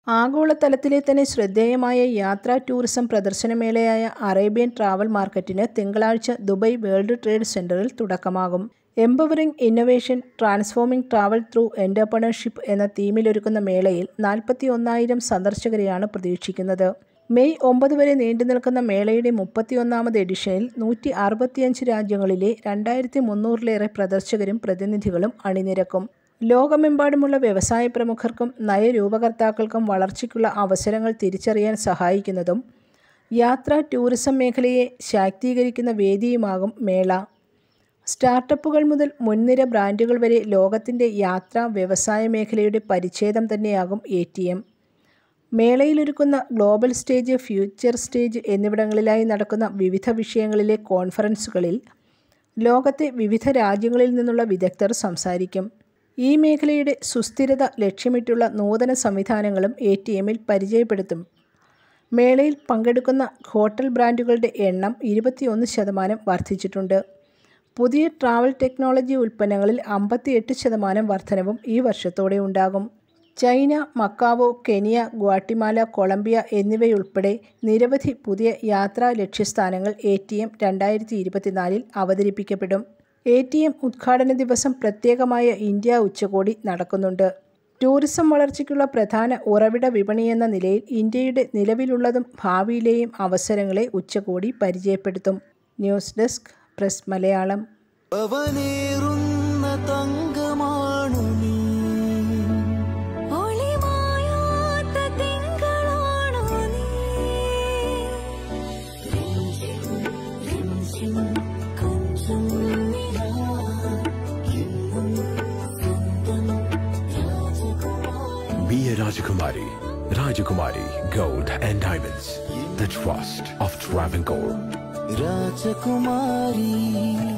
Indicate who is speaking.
Speaker 1: ആഗോളതലത്തിലെ തന്നെ ശ്രദ്ധേയമായ യാത്രാ ടൂറിസം പ്രദർശനമേളയായ അറേബ്യൻ ട്രാവൽ മാർക്കറ്റിന് തിങ്കളാഴ്ച ദുബായ് വേൾഡ് ട്രേഡ് സെന്ററിൽ തുടക്കമാകും. Empowering innovation, transforming travel through entrepreneurship എന്ന തീമിലൊരുക്കുന്ന മേളയിൽ 41,000 സന്ദർശകരെയാണ് പ്രതീക്ഷിക്കുന്നത്. മെയ് 9 വരെ നീണ്ടുനിൽക്കുന്ന മേളയുടെ 31ാമത് എഡിഷനിൽ 165 രാജ്യങ്ങളിലെ 2,300-ലേറെ പ്രദർശകരും പ്രതിനിധികളും അണിനിരക്കും. ലോകമെമ്പാടുമുള്ള വ്യവസായ പ്രമുഖർക്കും നയരൂപകർത്താക്കൾക്കും വളർച്ചയ്ക്കുള്ള അവസരങ്ങൾ തിരിച്ചറിയാൻ സഹായിക്കുന്നതും യാത്രാ ടൂറിസം മേഖലയെ ശാക്തീകരിക്കുന്ന വേദിയുമാകും മേള. സ്റ്റാർട്ടപ്പുകൾ മുതൽ മുൻനിര ബ്രാൻഡുകൾ വരെ ലോകത്തിൻ്റെ യാത്രാ വ്യവസായ മേഖലയുടെ പരിച്ഛേദം തന്നെയാകും ATM. മേളയിലൊരുക്കുന്ന ഗ്ലോബൽ സ്റ്റേജ്, ഫ്യൂച്ചർ സ്റ്റേജ് എന്നിവിടങ്ങളിലായി നടക്കുന്ന വിവിധ വിഷയങ്ങളിലെ കോൺഫറൻസുകളിൽ ലോകത്തെ വിവിധ രാജ്യങ്ങളിൽ നിന്നുള്ള വിദഗ്ധർ സംസാരിക്കും. ഈ മേഖലയുടെ സുസ്ഥിരത ലക്ഷ്യമിട്ടുള്ള നൂതന സംവിധാനങ്ങളും ATMൽ പരിചയപ്പെടുത്തും. മേളയിൽ പങ്കെടുക്കുന്ന ഹോട്ടൽ ബ്രാൻഡുകളുടെ എണ്ണം 21% വർദ്ധിച്ചിട്ടുണ്ട്. പുതിയ ട്രാവൽ ടെക്നോളജി ഉൽപ്പന്നങ്ങളിൽ 58% വർധനവും ഈ വർഷത്തോടെ ഉണ്ടാകും. China, Macau, Kenya, Guatemala, Colombia എന്നിവയുൾപ്പെടെ നിരവധി പുതിയ യാത്രാ ലക്ഷ്യസ്ഥാനങ്ങൾ ATM 2024 അവതരിപ്പിക്കപ്പെടും. ATM ഉദ്ഘാടന ദിവസം പ്രത്യേകമായ ഇന്ത്യ ഉച്ചകോടി നടക്കുന്നുണ്ട്. ടൂറിസം വളർച്ചയ്ക്കുള്ള പ്രധാന ഉറവിട വിപണിയെന്ന നിലയിൽ ഇന്ത്യയുടെ നിലവിലുള്ളതും ഭാവിയിലെയും അവസരങ്ങളെ ഉച്ചകോടി പരിചയപ്പെടുത്തും. News desk, press Malayalam.
Speaker 2: Be a Rajakumari. Rajakumari Gold and Diamonds. The trust of Travancore.
Speaker 3: Rajakumari.